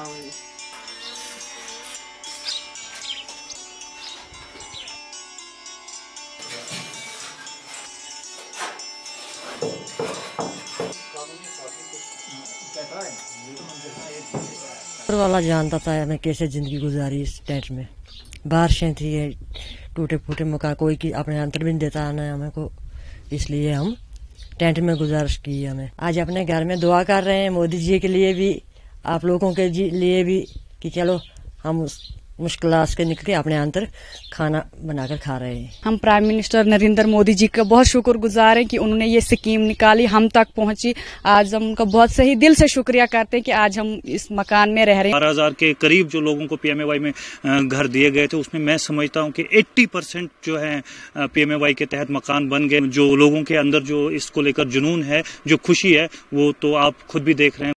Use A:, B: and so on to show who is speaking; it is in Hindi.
A: वाला जानता था हमें कैसे जिंदगी गुजारी इस टेंट में। बारिशें थी, टूटे फूटे मकान, कोई की अपने अंतर भी नहीं देता ना हमें को, इसलिए हम टेंट में गुजारिश की हमें। आज अपने घर में दुआ कर रहे हैं मोदी जी के लिए भी, आप लोगों के लिए भी, कि चलो हम मुश्किलात से निकल के अपने अंदर खाना बनाकर खा रहे हैं।
B: हम प्राइम मिनिस्टर नरेंद्र मोदी जी का बहुत शुक्रगुजार हैं कि उन्होंने ये स्कीम निकाली, हम तक पहुंची। आज हम उनका बहुत सही दिल से शुक्रिया करते हैं कि आज हम इस मकान में रह रहे हैं।
C: 12,000 के करीब जो लोगों को PMAY में घर दिए गए थे, उसमें मैं समझता हूं कि 80% जो है PMAY के तहत मकान बन गए। जो लोगों के अंदर जो इसको लेकर जुनून है, जो खुशी है, वो तो आप खुद भी देख रहे हैं।